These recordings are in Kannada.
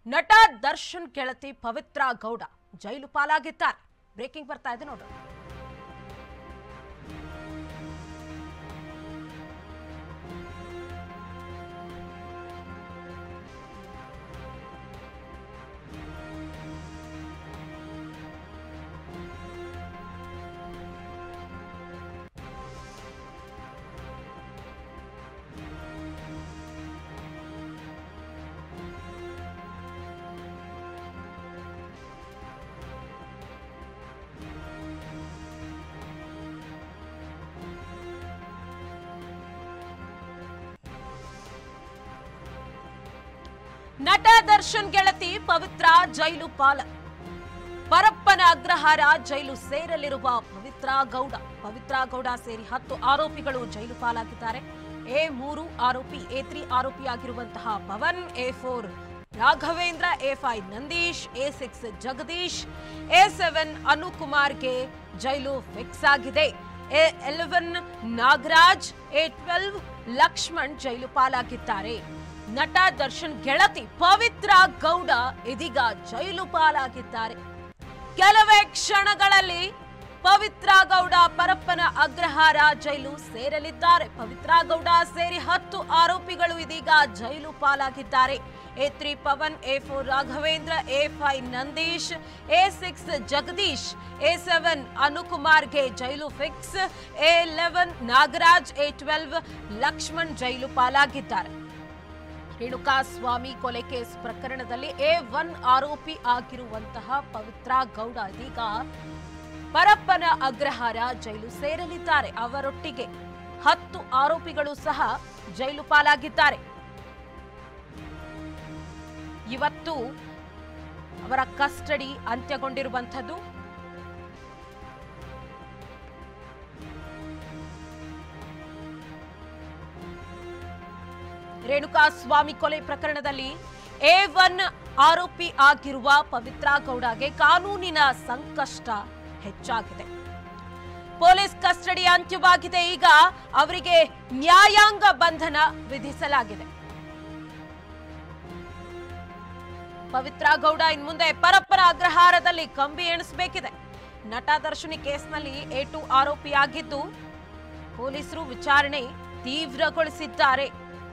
ನಟ ದರ್ಶನ್ ಗೆಳತಿ ಪವಿತ್ರ ಗೌಡ ಜೈಲು ಪಾಲಾಗಿದ್ದಾರೆ. ಬ್ರೇಕಿಂಗ್ ಬರ್ತಾ ಇದೆ ನೋಡೋಣ. ನಟ ದರ್ಶನ್ ಗೆಳತಿ ಪವಿತ್ರ ಜೈಲು ಪಾಲ. ಪರಪ್ಪನ ಅಗ್ರಹಾರ ಜೈಲು ಸೇರಲಿರುವ ಪವಿತ್ರ ಗೌಡ ಸೇರಿ 10 ಆರೋಪಿಗಳು ಜೈಲು ಪಾಲಾಗಿದ್ದಾರೆ. A3 ಆರೋಪಿ A3 ಆರೋಪಿಯಾಗಿರುವಂತಹ Pavan, A4 Raghavendra, A5 Nandish, A6 Jagadish, A7 ಅನುಕುಮಾರ್ಗೆ ಜೈಲು ಫಿಕ್ಸ್ ಆಗಿದೆ. A11 ನಾಗರಾಜ್, A12 ಲಕ್ಷ್ಮಣ್ ಜೈಲು ಪಾಲಾಗಿದ್ದಾರೆ. ನಟ ದರ್ಶನ್ ಗೆಳತಿ ಪವಿತ್ರ ಗೌಡ ಇದೀಗ ಜೈಲು ಪಾಲಾಗಿದ್ದಾರೆ. ಕೆಲವೇ ಕ್ಷಣಗಳಲ್ಲಿ ಪವಿತ್ರ ಗೌಡ ಪರಪ್ಪನ ಅಗ್ರಹಾರ ಜೈಲು ಸೇರಲಿದ್ದಾರೆ. ಪವಿತ್ರ ಗೌಡ ಸೇರಿ 10 ಆರೋಪಿಗಳು ಇದೀಗ ಜೈಲು ಪಾಲಾಗಿದ್ದಾರೆ. A3 Pavan, A4 Raghavendra, A5 Nandish, A6 Jagadish, A7 ಅನುಕುಮಾರ್ಗೆ ಜೈಲು fix, A11 Nagaraj, A12 Lakshman ಜೈಲು ಪಾಲಾಗಿದ್ದಾರೆ. ರೇಣುಕಾ ಸ್ವಾಮಿ ಕೊಲೆ ಕೇಸ್ ಪ್ರಕರಣದಲ್ಲಿ A1 ಆರೋಪಿ ಆಗಿರುವಂತಹ ಪವಿತ್ರ ಗೌಡ ಇದೀಗ ಪರಪ್ಪನ ಅಗ್ರಹಾರ ಜೈಲು ಸೇರಲಿದ್ದಾರೆ. ಅವರೊಟ್ಟಿಗೆ 10 ಆರೋಪಿಗಳು ಸಹ ಜೈಲು ಪಾಲಾಗಿದ್ದಾರೆ. ಇವತ್ತು ಅವರ ಕಸ್ಟಡಿ ಅಂತ್ಯಗೊಂಡಿರುವಂಥದ್ದು. ರೇಣುಕಾ ಸ್ವಾಮಿ ಕೊಲೆ ಪ್ರಕರಣದಲ್ಲಿ A1 ಆರೋಪಿ ಆಗಿರುವ ಪವಿತ್ರ ಗೌಡಗೆ ಕಾನೂನಿನ ಸಂಕಷ್ಟ ಹೆಚ್ಚಾಗಿದೆ. ಪೊಲೀಸ್ ಕಸ್ಟಡಿ ಅಂತ್ಯವಾಗಿದೆ. ಈಗ ಅವರಿಗೆ ನ್ಯಾಯಾಂಗ ಬಂಧನ ವಿಧಿಸಲಾಗಿದೆ. ಪವಿತ್ರ ಗೌಡ ಇನ್ನು ಮುಂದೆ ಪರಪ್ಪನ ಅಗ್ರಹಾರದಲ್ಲಿ ಕಂಬಿ ಎಣಿಸಬೇಕಿದೆ. ನಟ ದರ್ಶನ್ ಕೇಸ್ನಲ್ಲಿ A2 ಆರೋಪಿಯಾಗಿದ್ದು ಪೊಲೀಸರು ವಿಚಾರಣೆ ತೀವ್ರಗೊಳಿಸಿದ್ದಾರೆ.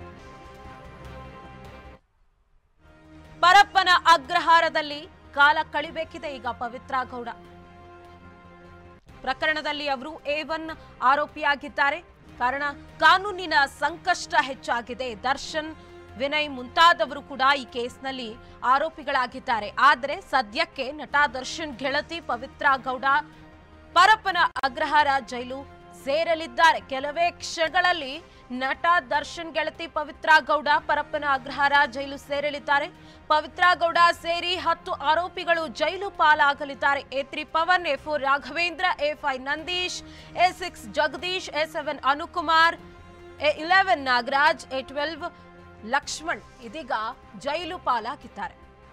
ಪರಪ್ಪನ ಅಗ್ರಹಾರದಲ್ಲಿ ಕಾಲ ಕಳಿಬೇಕಿದೆ ಈಗ ಪವಿತ್ರ ಗೌಡ. ಪ್ರಕರಣದಲ್ಲಿ ಅವರು A1 ಆರೋಪಿಯಾಗಿದ್ದಾರೆ. ಕಾರಣ ಕಾನೂನಿನ ಸಂಕಷ್ಟ ಹೆಚ್ಚಾಗಿದೆ. ದರ್ಶನ್, ವಿನಯ್ ಮುಂತಾದವರು ಕೂಡ ಈ ಕೇಸ್ನಲ್ಲಿ ಆರೋಪಿಗಳಾಗಿದ್ದಾರೆ. ಆದರೆ ಸದ್ಯಕ್ಕೆ ನಟ ದರ್ಶನ್ ಗೆಳತಿ ಪವಿತ್ರ ಗೌಡ ಪರಪ್ಪನ ಅಗ್ರಹಾರ ಜೈಲು ಸೇರಲಿದ್ದಾರೆ. ಕೆಲವೇ ಕ್ಷಣಗಳಲ್ಲಿ ನಟ ದರ್ಶನ್ ಗೆಳತಿ ಪವಿತ್ರ ಗೌಡ ಪರಪ್ಪನ ಅಗ್ರಹಾರ ಜೈಲು ಸೇರಲಿದ್ದಾರೆ. ಪವಿತ್ರ ಗೌಡ ಸೇರಿ 10 ಆರೋಪಿಗಳು ಜೈಲು ಪಾಲಾಗಲಿದ್ದಾರೆ. A3 Pavan, A4 Raghavendra, A5 Nandish, A6 Jagadish, A7 Anukumar, A11 Nagaraj, A12 Lakshman ಇದೀಗ ಜೈಲು ಪಾಲಾಗಿದ್ದಾರೆ.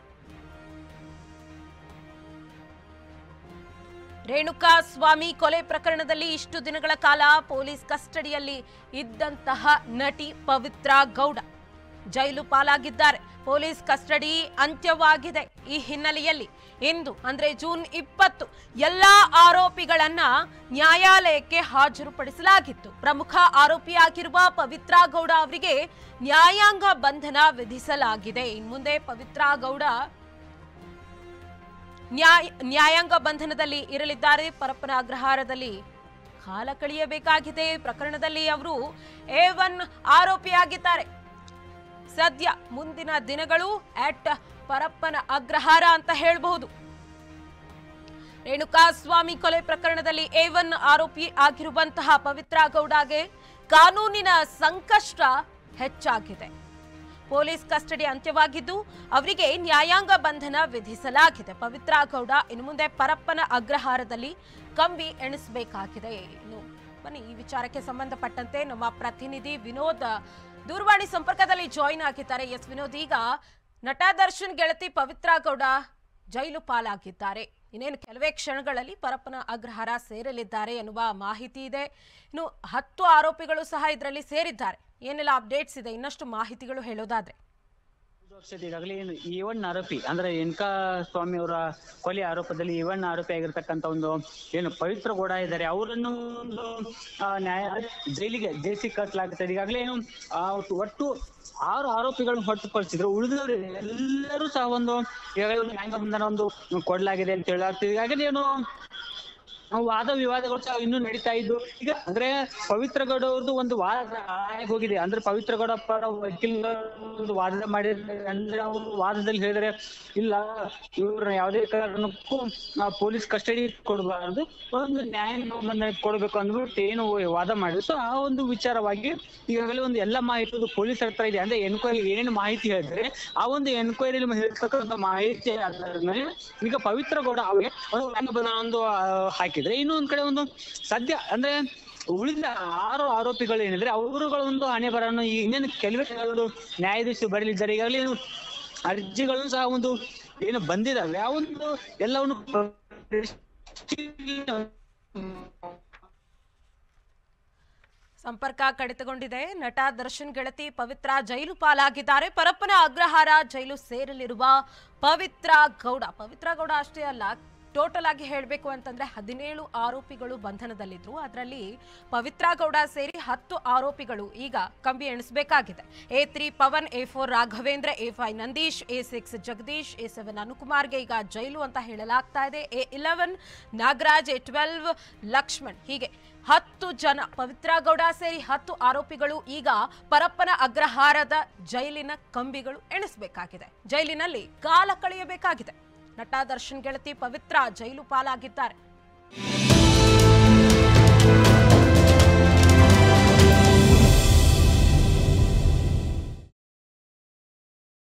ರೇಣುಕಾ ಸ್ವಾಮಿ ಕೊಲೆ ಪ್ರಕರಣದಲ್ಲಿ ಇಷ್ಟು ದಿನಗಳ ಕಾಲ ಪೊಲೀಸ್ ಕಸ್ಟಡಿಯಲ್ಲಿ ಇದ್ದಂತಹ ನಟಿ ಪವಿತ್ರ ಗೌಡ ಜೈಲು ಪಾಲಾಗಿದ್ದಾರೆ. ಪೊಲೀಸ್ ಕಸ್ಟಡಿ ಅಂತ್ಯವಾಗಿದೆ. ಈ ಹಿನ್ನೆಲೆಯಲ್ಲಿ ಇಂದು ಅಂದ್ರೆ ಜೂನ್ 20 ಎಲ್ಲಾ ಆರೋಪಿಗಳನ್ನ ನ್ಯಾಯಾಲಯಕ್ಕೆ ಹಾಜರುಪಡಿಸಲಾಗಿತ್ತು. ಪ್ರಮುಖ ಆರೋಪಿಯಾಗಿರುವ ಪವಿತ್ರ ಗೌಡ ಅವರಿಗೆ ನ್ಯಾಯಾಂಗ ಬಂಧನ ವಿಧಿಸಲಾಗಿದೆ. ಇನ್ನು ಮುಂದೆ ಪವಿತ್ರ ಗೌಡ ನ್ಯಾಯಾಂಗ ಬಂಧನದಲ್ಲಿ ಇರಲಿದ್ದಾರೆ. ಪರಪ್ಪನ ಅಗ್ರಹಾರದಲ್ಲಿ ಕಾಲ ಕಳೆಯಬೇಕಾಗಿದೆ. ಪ್ರಕರಣದಲ್ಲಿ ಅವರು A1 ಆರೋಪಿಯಾಗಿದ್ದಾರೆ. ಸದ್ಯ ಮುಂದಿನ ದಿನಗಳು ಅಟ್ ಪರಪ್ಪನ ಅಗ್ರಹಾರ ಅಂತ ಹೇಳಬಹುದು. ರೇಣುಕಾ ಸ್ವಾಮಿ ಕೊಲೆ ಪ್ರಕರಣದಲ್ಲಿ A1 ಆರೋಪಿ ಆಗಿರುವಂತಹ ಪವಿತ್ರ ಗೌಡಗೆ ಕಾನೂನಿನ ಸಂಕಷ್ಟ ಹೆಚ್ಚಾಗಿದೆ. ಪೊಲೀಸ್ ಕಸ್ಟಡಿ ಅಂತ್ಯವಾಗಿದ್ದು ಅವರಿಗೆ ನ್ಯಾಯಾಂಗ ಬಂಧನ ವಿಧಿಸಲಾಗಿದೆ. ಪವಿತ್ರ ಗೌಡ ಇನ್ನು ಮುಂದೆ ಪರಪ್ಪನ ಅಗ್ರಹಾರದಲ್ಲಿ ಕಂಬಿ ಎಣಿಸಬೇಕಾಗಿದೆ. ಇನ್ನು ಬನ್ನಿ, ಈ ವಿಚಾರಕ್ಕೆ ಸಂಬಂಧಪಟ್ಟಂತೆ ನಮ್ಮ ಪ್ರತಿನಿಧಿ ವಿನೋದ್ ದೂರವಾಣಿ ಸಂಪರ್ಕದಲ್ಲಿ ಜಾಯಿನ್ ಆಗಿದ್ದಾರೆ. ಎಸ್ ವಿನೋದ್, ಈಗ ನಟ ದರ್ಶನ್ ಗೆಳತಿ ಪವಿತ್ರ ಗೌಡ ಜೈಲು ಪಾಲಾಗಿದ್ದಾರೆ. ಇನ್ನೇನು ಕೆಲವೇ ಕ್ಷಣಗಳಲ್ಲಿ ಪರಪ್ಪನ ಅಗ್ರಹಾರ ಸೇರಲಿದ್ದಾರೆ ಎನ್ನುವ ಮಾಹಿತಿ ಇದೆ. ಇನ್ನು 10 ಆರೋಪಿಗಳು ಸಹ ಇದರಲ್ಲಿ ಸೇರಿದ್ದಾರೆ. ಏನೆಲ್ಲ ಅಪ್ಡೇಟ್ಸ್ ಇದೆ, ಇನ್ನಷ್ಟು ಮಾಹಿತಿಗಳು ಹೇಳೋದಾದ್ರೆ? ವರ್ಷದ ಈಗಾಗಲೇ ಏನು ಈವನ್ ಆರೋಪಿ ಅಂದ್ರೆ ಎನ್ಕಾ ಸ್ವಾಮಿ ಅವರ ಕೊಲೆ ಆರೋಪದಲ್ಲಿ ಈವನ್ ಆರೋಪಿ ಆಗಿರ್ತಕ್ಕಂಥ ಒಂದು ಏನು ಪವಿತ್ರ ಗೌಡ ಇದ್ದಾರೆ, ಅವರನ್ನು ಒಂದು ನ್ಯಾಯ ಜೈಲಿಗೆ ಜೇಸಿ ಕಟ್ಟಲಾಗ್ತದೆ. ಈಗಾಗಲೇ ಏನು ಒಟ್ಟು 6 ಆರೋಪಿಗಳನ್ನು ಹೊರತುಪಡಿಸಿದ್ರು ಉಳಿದವರು ಎಲ್ಲರೂ ಸಹ ಒಂದು ಈಗಾಗಲೇ ಒಂದು ನ್ಯಾಯಾಂಗ ಬಂಧನ ಒಂದು ಕೊಡಲಾಗಿದೆ ಅಂತ ಹೇಳಲಾಗ್ತದೆ. ಈಗಾಗಲೇ ಏನು ವಾದ ವಿವಾದಗಳು ಸಹ ಇನ್ನೂ ನಡೀತಾ ಇದ್ದು. ಈಗ ಅಂದ್ರೆ ಪವಿತ್ರ ಗೌಡ ಅವ್ರದ್ದು ಒಂದು ವಾದ ಹೋಗಿದೆ. ಅಂದ್ರೆ ಪವಿತ್ರ ಗೌಡ ಪರ ವಕೀಲ ಒಂದು ವಾದ ಮಾಡಿದ್ರೆ, ಅಂದ್ರೆ ಅವರು ವಾದದಲ್ಲಿ ಹೇಳಿದ್ರೆ ಇಲ್ಲ ಇವ್ರನ್ನ ಯಾವುದೇ ಕಾರಣಕ್ಕೂ ಪೊಲೀಸ್ ಕಸ್ಟಡಿ ಕೊಡಬಾರದು, ಒಂದು ನ್ಯಾಯ ಕೊಡ್ಬೇಕು ಅಂದ್ಬಿಟ್ಟು ಏನು ವಾದ ಮಾಡಿದ್ರು. ಸೊ ಆ ಒಂದು ವಿಚಾರವಾಗಿ ಈಗಾಗಲೇ ಒಂದು ಎಲ್ಲ ಮಾಹಿತಿ ಒಂದು ಪೊಲೀಸ್ ಹತ್ರ ಇದೆ. ಅಂದ್ರೆ ಎನ್ಕ್ವೈರಿ ಏನೇನು ಮಾಹಿತಿ ಹೇಳಿದ್ರೆ ಆ ಒಂದು ಎನ್ಕ್ವೈರಿಯಲ್ಲಿ ಹೇಳ್ತಕ್ಕಂಥ ಮಾಹಿತಿ ಆಧಾರದ ಮೇಲೆ ಈಗ ಪವಿತ್ರ ಗೌಡ ಅವರಿಗೆ ಒಂದು ಹಾಕಿದ್ರೆ, ಇನ್ನೊಂದ್ ಕಡೆ ಒಂದು ಸದ್ಯ ಅಂದ್ರೆ ಉಳಿದ 6 ಆರೋಪಿಗಳು ಏನಿದ್ರೆ ಅವರುಗಳ ಒಂದು ಹಣೆ ಬರನ್ನು ಇನ್ನೇನು ಕೆಲವೇ ನ್ಯಾಯಾಧೀಶರು ಬರಲಿದ್ದಾರೆ. ಈಗಾಗಲೇ ಅರ್ಜಿಗಳನ್ನು ಸಹ ಒಂದು ಏನು ಬಂದಿದ್ದಾವೆ, ಆ ಒಂದು ಎಲ್ಲವನ್ನು ಸಂಪರ್ಕ ಕಡಿತಗೊಂಡಿದೆ. ನಟ ದರ್ಶನ್ ಗೆಳತಿ ಪವಿತ್ರ ಜೈಲು ಪಾಲಾಗಿದ್ದಾರೆ. ಪರಪ್ಪನ ಅಗ್ರಹಾರ ಜೈಲು ಸೇರಲಿರುವ ಪವಿತ್ರ ಗೌಡ ಅಷ್ಟೇ ಅಲ್ಲ, ಟೋಟಲ್ ಆಗಿ ಹೇಳಬೇಕು ಅಂತಂದ್ರೆ 17 ಆರೋಪಿಗಳು ಬಂಧನದಲ್ಲಿದ್ರು. ಅದರಲ್ಲಿ ಪವಿತ್ರ ಗೌಡ ಸೇರಿ 10 ಆರೋಪಿಗಳು ಈಗ ಕಂಬಿ ಎಣಿಸಬೇಕಾಗಿದೆ. A3 Pavan, A4 Raghavendra, A5 Nandish, A6 Jagadish, A7 ಅನುಕುಮಾರ್ಗೆ ಈಗ ಜೈಲು ಅಂತ ಹೇಳಲಾಗ್ತಾ ಇದೆ. A11 ನಾಗರಾಜ್, A12 ಲಕ್ಷ್ಮಣ್, ಹೀಗೆ 10 ಜನ ಪವಿತ್ರ ಗೌಡ ಸೇರಿ 10 ಆರೋಪಿಗಳು ಈಗ ಪರಪ್ಪನ ಅಗ್ರಹಾರದ ಜೈಲಿನ ಕಂಬಿಗಳು ಎಣಿಸಬೇಕಾಗಿದೆ. ಜೈಲಿನಲ್ಲಿ ಕಾಲ ಕಳೆಯಬೇಕಾಗಿದೆ. ನಟ ದರ್ಶನ್ ಗೆಳತಿ ಪವಿತ್ರ ಜೈಲು ಪಾಲಾಗಿದ್ದಾರೆ.